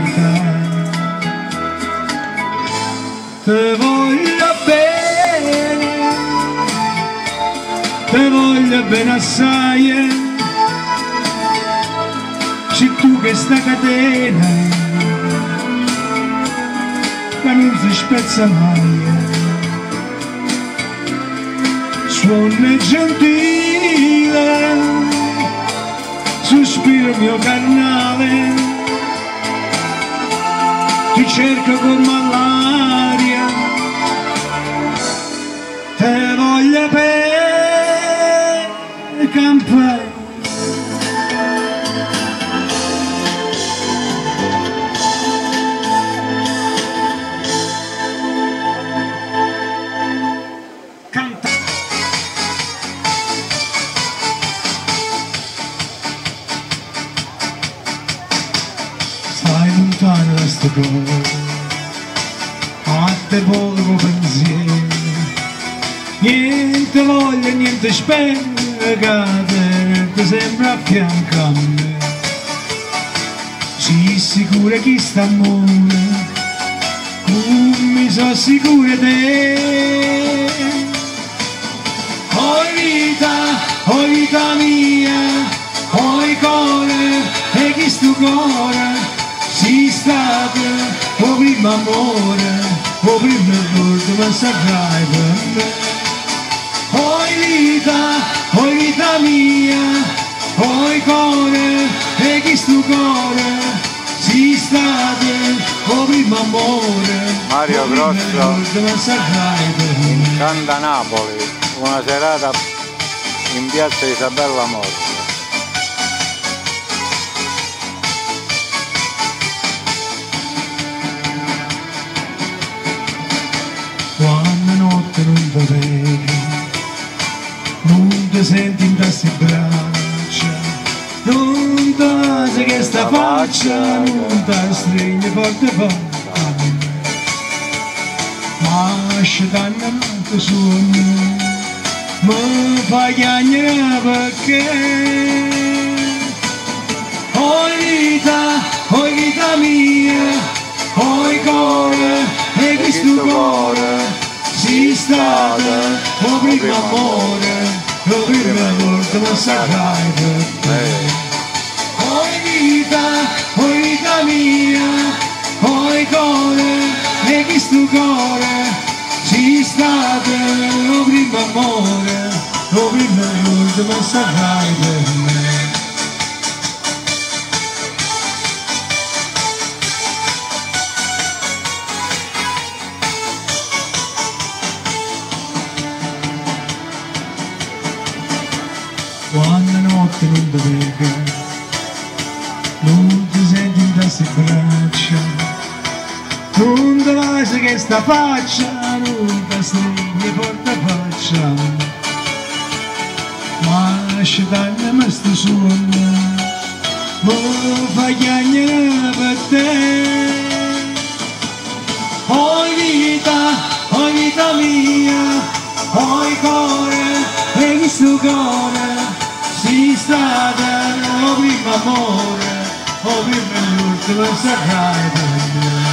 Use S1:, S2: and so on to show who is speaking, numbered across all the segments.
S1: te voglio bene assai, c'è tu che sta catena che non si spezza mai, suona gentile, sospiro mio carnale, ti cerco come all'aria, te voglio per campare. Stai lontano da sto cuore, a te poco pensiero, niente voglia, niente spera, che ti sembra a fianco a me. Sii sicura chi sta amore, come sono sicura te. Oh vita mia, oh cuore, e chi sto cuore, si stato, oh primo amore, oh primo ricordo, ma saprai per me. Oh vita mia, oh cuore, e chi sto cuore, si stato, oh primo amore,
S2: Mario Grosso canta Napoli, una serata in piazza Isabella Morta.
S1: Quando notte non ti vedi, non ti senti in queste braccia, non ti sai che sta faccia, non ti stringe forte forte a me. Ma scetannato su me, mi fa chiagnare perché. Oh vita mia, oh cuore, e chi sto cuore, si stata, oh primo amore, oh prima volta ma saprai per me. Oh vita mia, oh cuore, e chi sto cuore, si stata, oh primo amore, oh prima volta ma saprai per me. Quando notte non ti vedi, non ti senti in queste braccia, non ti vai che sta faccia, non ti stringe porta faccia, ma scetanna mi sta su a me, mi fa chiagnare per te. Oh vita mia, oh cuore, e chi sto cuore, si stata, oh primo amore, oh prima e l'ultima saprai per me.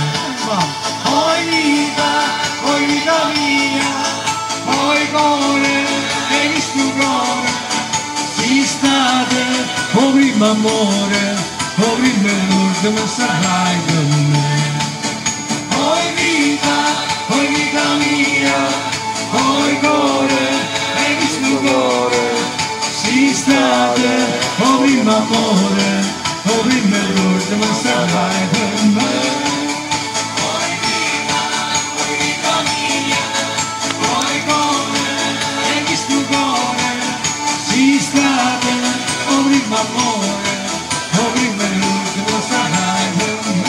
S1: Oh vita mia, oh cuore, e chi sto cuore, si stata, oh primo amore, oh prima e l'ultima saprai per me. Oh vita mia, oh cuore, e chi sto cuore, si stata, oh primo amore, oh prima e l'ultima saprai per me. Oh vita mia, oh cuore, e chi sto cuore, si stata, oh primo amore, oh prima e l'ultima saprai per me.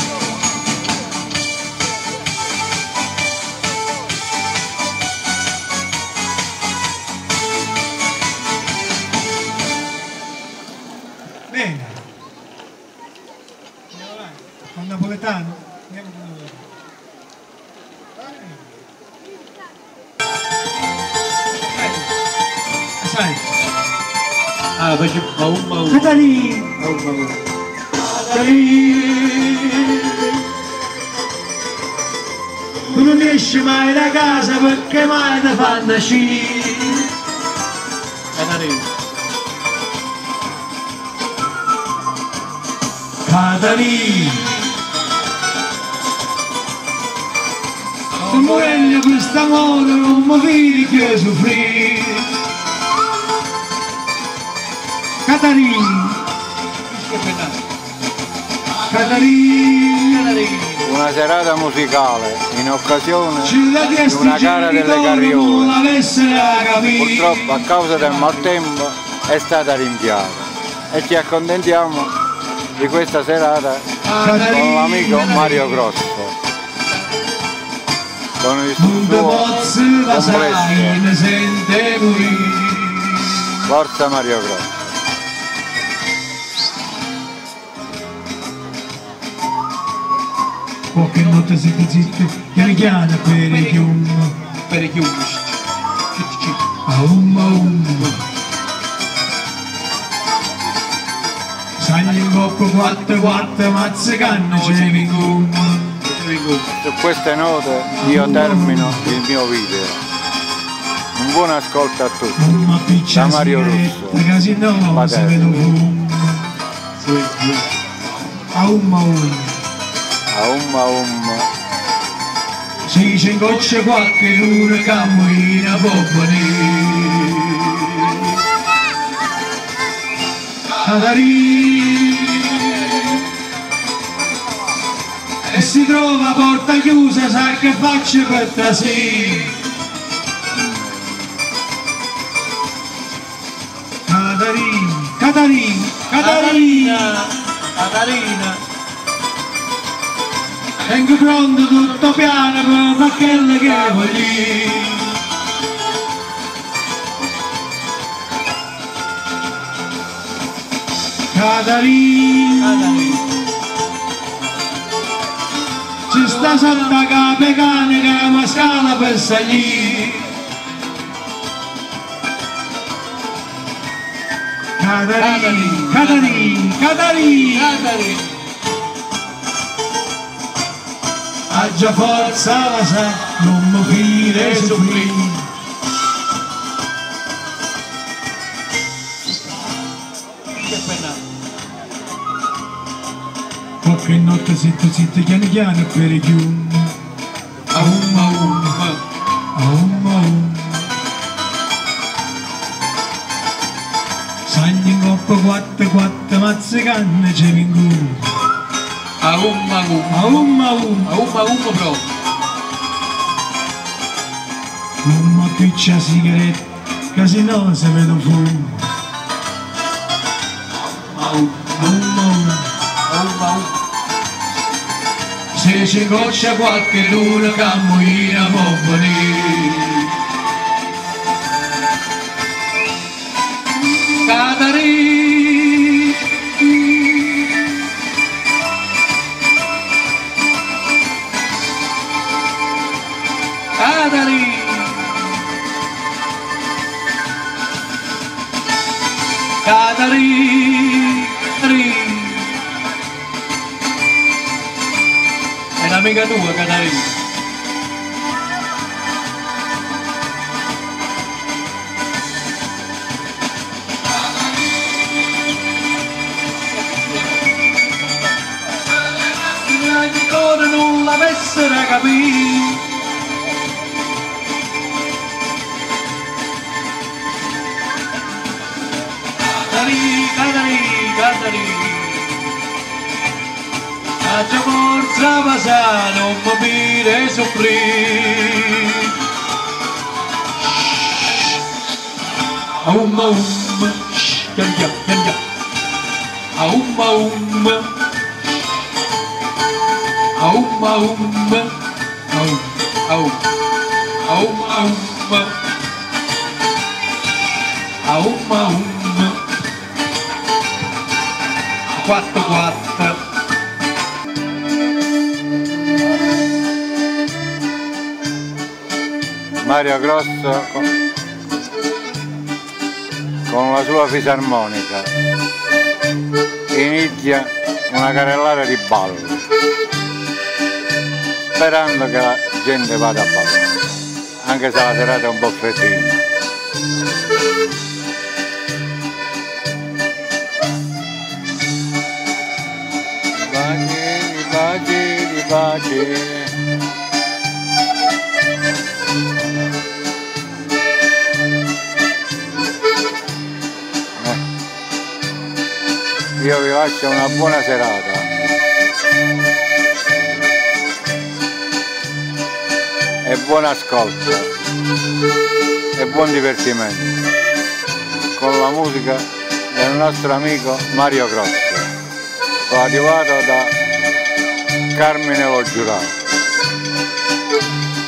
S1: Bene, andiamo avanti, con napoletano, andiamo con napoletano. Sai,
S2: Ah, faccio paura.
S1: Catalì, Catalì, esci mai da casa perché mai ti fanno uscire. Catarina, se muoio quest'amore non mi vedi che soffrire. Catarina, Catarina,
S2: una serata musicale in occasione di una gara delle carriole. Purtroppo a causa del maltempo è stata rinviata e ci accontentiamo di questa serata con l'amico Mario Grosso, con il suo complesso. Forza Mario Grosso.
S1: Qualche notte zitti zitti, piano piano per i chiumi. Per i chiumi. Sagni in coppa quattro mazzicanno c'è vincuno.
S2: Su queste note io termino il mio video. Un buon ascolto a tutti. Da Mario Russo.
S1: Casi no, si vede un fumo. Se c'è in goccia qualche luna cammina può venire. Catarina, e si trova a porta chiusa, sa che faccio per stasera. Catarina, Catarina, Catarina, Catarina. Tengo pronto tutto piano per quello che voglio. Catarina, ci sta sotto capo cane che mi scala per salire. Catarina, Catarina, Catarina. Ha già forza la sa, non mi file soffrire. Qualche notte zitti, piano piano per i chiumi. Sagni in coppa quattro mazzicanne c'è vincuno. Proprio. Non mi piccia sigaretta, che se no si vede fumo. Se ci goccia qualche luna cammina può venire. Catarina, Catarina, è un'amica tua, Catarina. Ancora non l'avessero capito. Catarina, ha già forza passare, non mi pire soffrire. Pian pian, quattro.
S2: Mario Grosso con la sua fisarmonica inizia una carrellata di ballo, sperando che gente vada a ballare, anche se la serata è un po' freddina. Baci. Io vi lascio una buona serata e buon ascolto e buon divertimento con la musica del nostro amico Mario Grossi, coadiuvato da Carmine Lo Giurato.